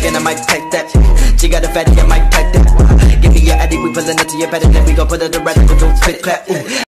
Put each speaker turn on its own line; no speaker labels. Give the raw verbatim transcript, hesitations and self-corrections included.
again, I might take that. She got a fatty, I might take that. Give me your addy, we pullin' it to your better, then we gon' put it to rest, we gon' spit clap. Ooh.